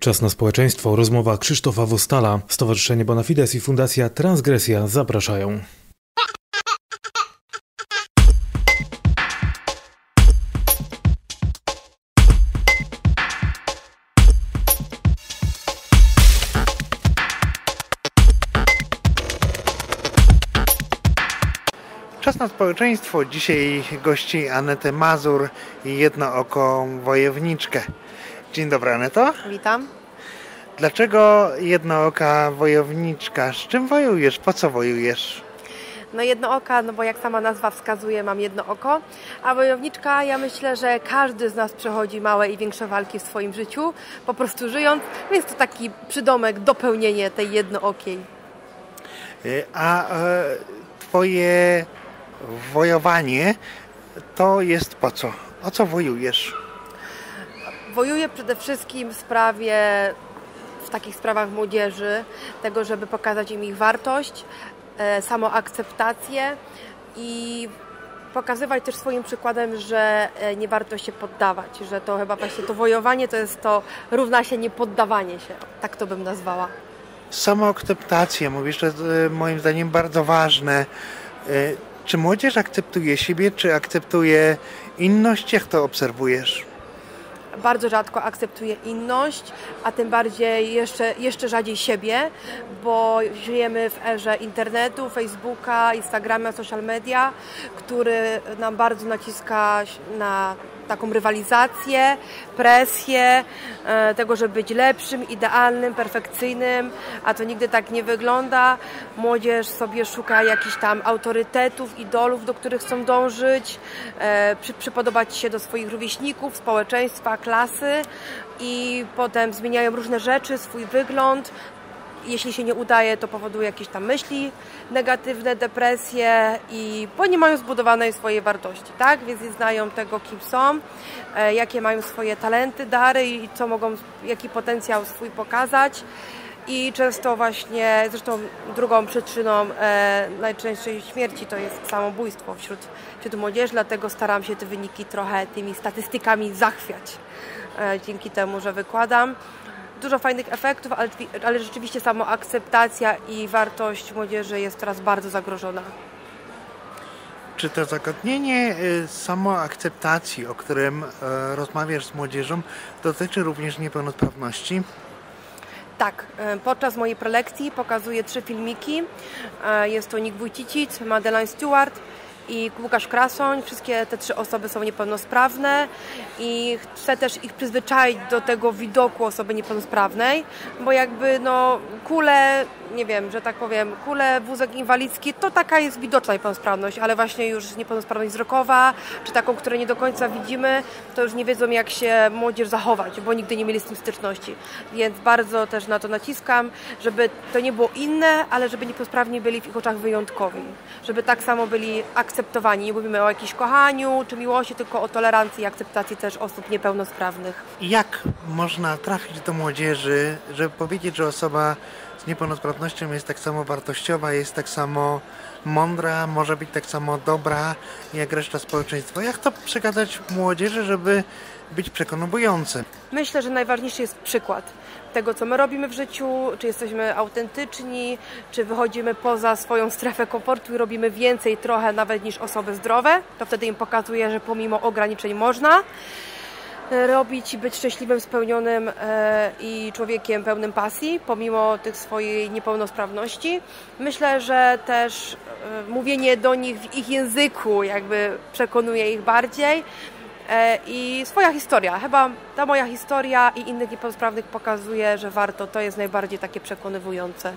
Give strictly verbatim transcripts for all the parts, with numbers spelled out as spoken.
Czas na społeczeństwo. Rozmowa Krzysztofa Wostala. Stowarzyszenie Bonafides i Fundacja Transgresja zapraszają. Czas na społeczeństwo. Dzisiaj gości Anetę Mazur i jednooką wojowniczkę. Dzień dobry, Aneto. Witam. Dlaczego jednooka wojowniczka? Z czym wojujesz? Po co wojujesz? No jednooka, no bo jak sama nazwa wskazuje, mam jedno oko, a wojowniczka, ja myślę, że każdy z nas przechodzi małe i większe walki w swoim życiu, po prostu żyjąc, więc to taki przydomek, dopełnienie tej jednookiej. A e, twoje wojowanie to jest po co? O co wojujesz? Wojuję przede wszystkim w sprawie, w takich sprawach młodzieży, tego, żeby pokazać im ich wartość, e, samoakceptację i pokazywać też swoim przykładem, że nie warto się poddawać, że to chyba właśnie to wojowanie to jest to równa się niepoddawanie się, tak to bym nazwała. Samoakceptacja, mówisz, to jest moim zdaniem bardzo ważne. Czy młodzież akceptuje siebie, czy akceptuje inność? Jak to obserwujesz? Bardzo rzadko akceptuje inność, a tym bardziej jeszcze, jeszcze rzadziej siebie, bo żyjemy w erze internetu, Facebooka, Instagrama, social media, który nam bardzo naciska na taką rywalizację, presję, tego, żeby być lepszym, idealnym, perfekcyjnym, a to nigdy tak nie wygląda. Młodzież sobie szuka jakichś tam autorytetów, idolów, do których chcą dążyć, przy, przypodobać się do swoich rówieśników, społeczeństwa, klasy i potem zmieniają różne rzeczy, swój wygląd. Jeśli się nie udaje, to powoduje jakieś tam myśli negatywne, depresje, i bo nie mają zbudowanej swojej wartości, tak? Więc nie znają tego, kim są, e, jakie mają swoje talenty, dary i co mogą, jaki potencjał swój pokazać. I często właśnie, zresztą drugą przyczyną e, najczęstszej śmierci to jest samobójstwo wśród, wśród młodzieży, dlatego staram się te wyniki trochę tymi statystykami zachwiać, e, dzięki temu, że wykładam. Dużo fajnych efektów, ale, ale rzeczywiście samoakceptacja i wartość młodzieży jest teraz bardzo zagrożona. Czy to zagadnienie samoakceptacji, o którym rozmawiasz z młodzieżą, dotyczy również niepełnosprawności? Tak, podczas mojej prelekcji pokazuję trzy filmiki. Jest to Nick Wójcicic, Madeleine Stewart i Łukasz Krasoń. Wszystkie te trzy osoby są niepełnosprawne i chcę też ich przyzwyczaić do tego widoku osoby niepełnosprawnej, bo jakby no kule, nie wiem, że tak powiem, kule, wózek inwalidzki, to taka jest widoczna niepełnosprawność, ale właśnie już niepełnosprawność wzrokowa, czy taką, której nie do końca widzimy, to już nie wiedzą, jak się młodzież zachować, bo nigdy nie mieli z tym styczności. Więc bardzo też na to naciskam, żeby to nie było inne, ale żeby niepełnosprawni byli w ich oczach wyjątkowi, żeby tak samo byli akceptowani. Nie mówimy o jakimś kochaniu czy miłości, tylko o tolerancji i akceptacji też osób niepełnosprawnych. Jak można trafić do młodzieży, żeby powiedzieć, że osoba z niepełnosprawnością jest tak samo wartościowa, jest tak samo mądra, może być tak samo dobra jak reszta społeczeństwa? Jak to przekazać młodzieży, żeby być przekonujące? Myślę, że najważniejszy jest przykład tego, co my robimy w życiu, czy jesteśmy autentyczni, czy wychodzimy poza swoją strefę komfortu i robimy więcej trochę nawet niż osoby zdrowe. To wtedy im pokazuje, że pomimo ograniczeń można robić i być szczęśliwym, spełnionym e, i człowiekiem pełnym pasji, pomimo tych swojej niepełnosprawności. Myślę, że też e, mówienie do nich w ich języku jakby przekonuje ich bardziej. E, I swoja historia, chyba ta moja historia i innych niepełnosprawnych pokazuje, że warto, to jest najbardziej takie przekonywujące.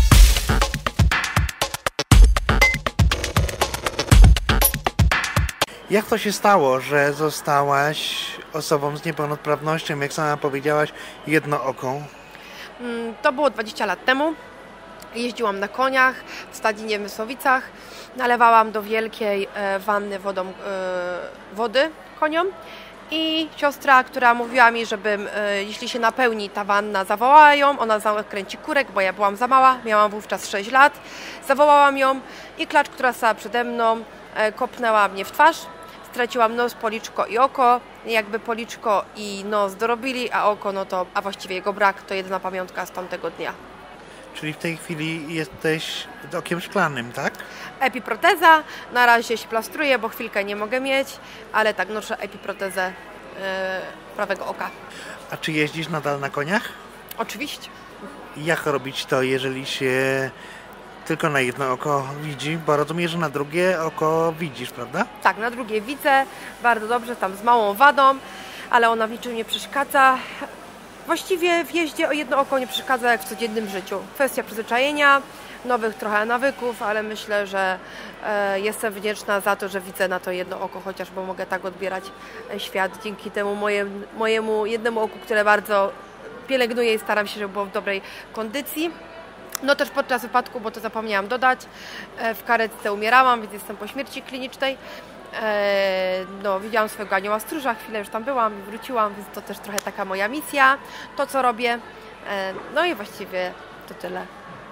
Jak to się stało, że zostałaś osobą z niepełnosprawnością, jak sama powiedziałaś, jednooką? To było dwadzieścia lat temu. Jeździłam na koniach w Stadninie w Mysłowicach. Nalewałam do wielkiej wanny wodą, wody koniom. I siostra, która mówiła mi, żebym, jeśli się napełni ta wanna, zawołała ją. Ona zakręci kurek, bo ja byłam za mała, miałam wówczas sześć lat. Zawołałam ją i klacz, która stała przede mną, kopnęła mnie w twarz. straciłam nos, policzko i oko. Jakby policzko i nos dorobili, a oko, no to, a właściwie jego brak, to jedyna pamiątka z tamtego dnia. Czyli w tej chwili jesteś z okiem szklanym, tak? Epiproteza, na razie się plastruję, bo chwilkę nie mogę mieć, ale tak, noszę epiprotezę yy, prawego oka. A czy jeździsz nadal na koniach? Oczywiście. Jak robić to, jeżeli się tylko na jedno oko widzi? Bo rozumiem, że na drugie oko widzisz, prawda? Tak, na drugie widzę, bardzo dobrze, tam z małą wadą, ale ona w niczym nie przeszkadza. Właściwie w jeździe o jedno oko nie przeszkadza jak w codziennym życiu. Kwestia przyzwyczajenia, nowych trochę nawyków, ale myślę, że e, jestem wdzięczna za to, że widzę na to jedno oko, chociaż bo mogę tak odbierać świat dzięki temu moje, mojemu jednemu oku, które bardzo pielęgnuję i staram się, żeby było w dobrej kondycji. No też podczas wypadku, bo to zapomniałam dodać, e, w karetce umierałam, więc jestem po śmierci klinicznej. E, no, widziałam swojego anioła stróża, chwilę już tam byłam i wróciłam, więc to też trochę taka moja misja, to co robię. E, no i właściwie to tyle.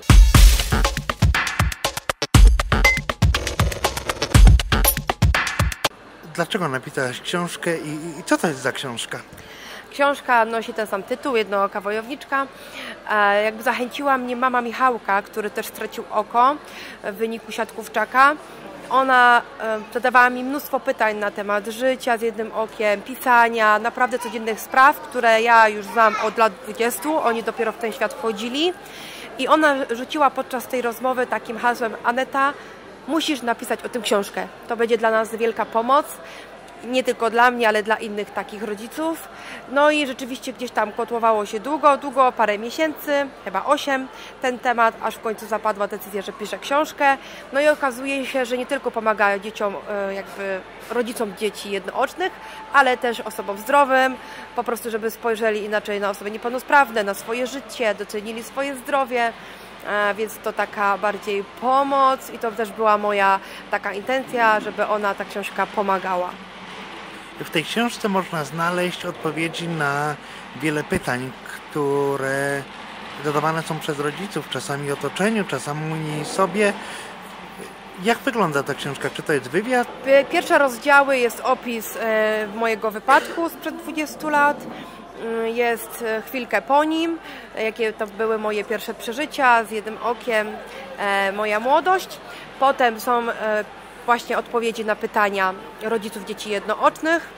Dlaczego napisałaś książkę i, i co to jest za książka? Książka nosi ten sam tytuł, Jednooka wojowniczka. E, jakby zachęciła mnie mama Michałka, który też stracił oko w wyniku siatkówczaka. Ona e, zadawała mi mnóstwo pytań na temat życia z jednym okiem, pisania, naprawdę codziennych spraw, które ja już znam od lat dwudziestu. Oni dopiero w ten świat wchodzili. I ona rzuciła podczas tej rozmowy takim hasłem: Aneta, musisz napisać o tym książkę. To będzie dla nas wielka pomoc. Nie tylko dla mnie, ale dla innych takich rodziców. No i rzeczywiście gdzieś tam kotłowało się długo, długo, parę miesięcy, chyba osiem, ten temat, aż w końcu zapadła decyzja, że piszę książkę. No i okazuje się, że nie tylko pomaga dzieciom, jakby rodzicom dzieci jednoocznych, ale też osobom zdrowym, po prostu żeby spojrzeli inaczej na osoby niepełnosprawne, na swoje życie, docenili swoje zdrowie. Więc to taka bardziej pomoc i to też była moja taka intencja, żeby ona, ta książka pomagała. W tej książce można znaleźć odpowiedzi na wiele pytań, które zadawane są przez rodziców, czasami otoczeniu, czasami sobie. Jak wygląda ta książka? Czy to jest wywiad? Pierwsze rozdziały jest opis mojego wypadku sprzed dwudziestu lat. Jest chwilkę po nim, jakie to były moje pierwsze przeżycia z jednym okiem, moja młodość. Potem są właśnie odpowiedzi na pytania rodziców dzieci jednoocznych.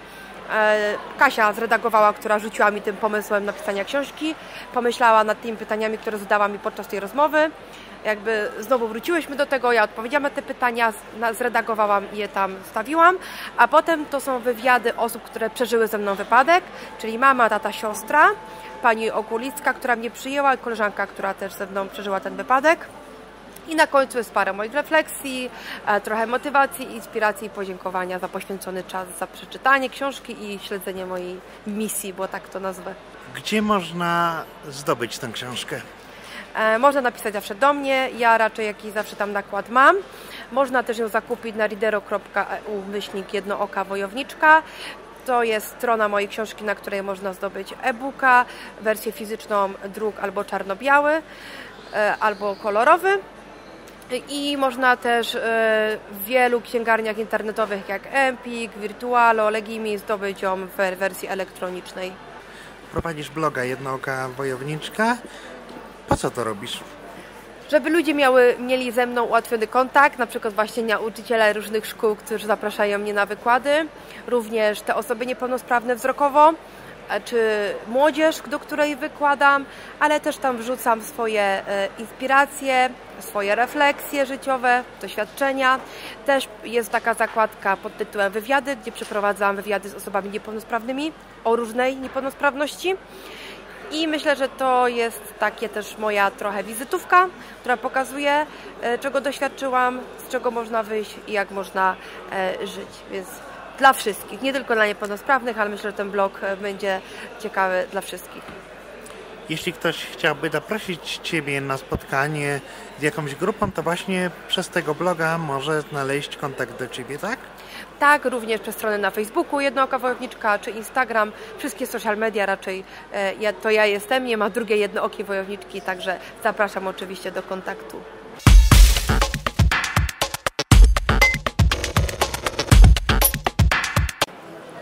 Kasia zredagowała, która rzuciła mi tym pomysłem napisania książki, pomyślała nad tymi pytaniami, które zadała mi podczas tej rozmowy. Jakby znowu wróciłyśmy do tego, ja odpowiedziałam na te pytania, zredagowałam je tam, wstawiłam, a potem to są wywiady osób, które przeżyły ze mną wypadek, czyli mama, tata, siostra, pani okulistka, która mnie przyjęła i koleżanka, która też ze mną przeżyła ten wypadek. I na końcu jest parę moich refleksji, trochę motywacji, inspiracji i podziękowania za poświęcony czas, za przeczytanie książki i śledzenie mojej misji, bo tak to nazwę. Gdzie można zdobyć tę książkę? E, można napisać zawsze do mnie, ja raczej jakiś zawsze tam nakład mam. Można też ją zakupić na readero kropka e u myślnik jednooka wojowniczka. To jest strona mojej książki, na której można zdobyć e-booka, wersję fizyczną, druk albo czarno-biały, e, albo kolorowy. I można też w wielu księgarniach internetowych jak Empik, Virtualo, Legimi zdobyć ją w wersji elektronicznej. Prowadzisz bloga Jednooka Wojowniczka. Po co to robisz? Żeby ludzie miały, mieli ze mną ułatwiony kontakt, na przykład właśnie nauczyciele różnych szkół, którzy zapraszają mnie na wykłady, również te osoby niepełnosprawne wzrokowo, czy młodzież, do której wykładam, ale też tam wrzucam swoje inspiracje, swoje refleksje życiowe, doświadczenia. Też jest taka zakładka pod tytułem Wywiady, gdzie przeprowadzam wywiady z osobami niepełnosprawnymi o różnej niepełnosprawności. I myślę, że to jest takie też moja trochę wizytówka, która pokazuje, czego doświadczyłam, z czego można wyjść i jak można żyć. Więc dla wszystkich, nie tylko dla niepełnosprawnych, ale myślę, że ten blog będzie ciekawy dla wszystkich. Jeśli ktoś chciałby zaprosić Ciebie na spotkanie z jakąś grupą, to właśnie przez tego bloga może znaleźć kontakt do Ciebie, tak? Tak, również przez stronę na Facebooku Jednooka Wojowniczka, czy Instagram, wszystkie social media raczej e, to ja jestem, nie ma drugiej Jednookiej Wojowniczki, także zapraszam oczywiście do kontaktu.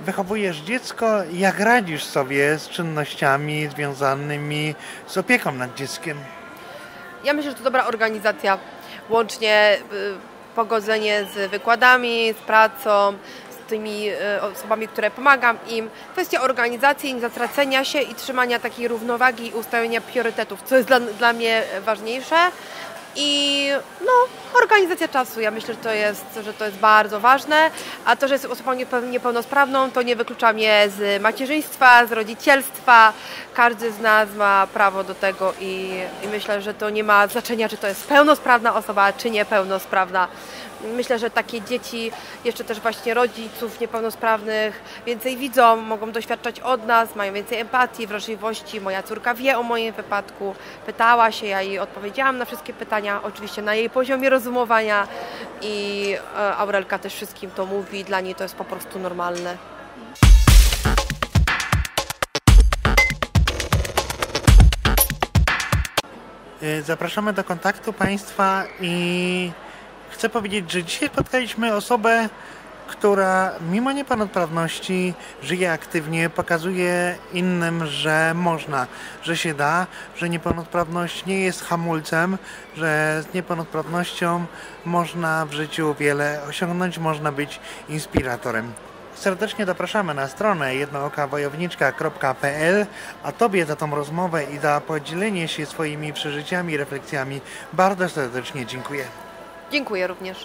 wychowujesz dziecko, jak radzisz sobie z czynnościami związanymi z opieką nad dzieckiem? Ja myślę, że to dobra organizacja, łącznie pogodzenie z wykładami, z pracą, z tymi osobami, które pomagam im. Kwestia organizacji, nie zatracenia się i trzymania takiej równowagi i ustalenia priorytetów, co jest dla, dla mnie ważniejsze. I no, organizacja czasu, ja myślę, że to, jest, że to jest bardzo ważne, a to, że jestem osobą niepełnosprawną, to nie wyklucza mnie z macierzyństwa, z rodzicielstwa. Każdy z nas ma prawo do tego i, i myślę, że to nie ma znaczenia, czy to jest pełnosprawna osoba, czy niepełnosprawna. Myślę, że takie dzieci, jeszcze też właśnie rodziców niepełnosprawnych więcej widzą, mogą doświadczać od nas, mają więcej empatii, wrażliwości. Moja córka wie o moim wypadku, pytała się, ja jej odpowiedziałam na wszystkie pytania, oczywiście na jej poziomie rozumowania i Aurelka też wszystkim to mówi, dla niej to jest po prostu normalne. Zapraszamy do kontaktu Państwa i chcę powiedzieć, że dzisiaj spotkaliśmy osobę, która mimo niepełnosprawności żyje aktywnie, pokazuje innym, że można, że się da, że niepełnosprawność nie jest hamulcem, że z niepełnosprawnością można w życiu wiele osiągnąć, można być inspiratorem. Serdecznie zapraszamy na stronę jednookawojowniczka kropka p l, a Tobie za tą rozmowę i za podzielenie się swoimi przeżyciami i refleksjami bardzo serdecznie dziękuję. Dziękuję również.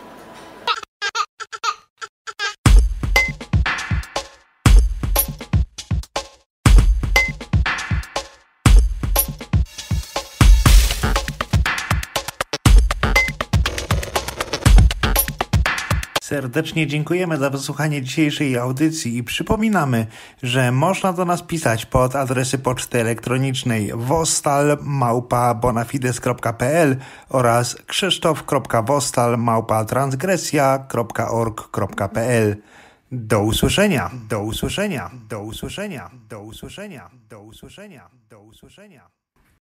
Serdecznie dziękujemy za wysłuchanie dzisiejszej audycji i przypominamy, że można do nas pisać pod adresy poczty elektronicznej wostal małpa bonafides kropka p l oraz krzysztof kropka wostal małpa transgresja kropka org kropka p l. Do usłyszenia, do usłyszenia, do usłyszenia, do usłyszenia, do usłyszenia, do usłyszenia.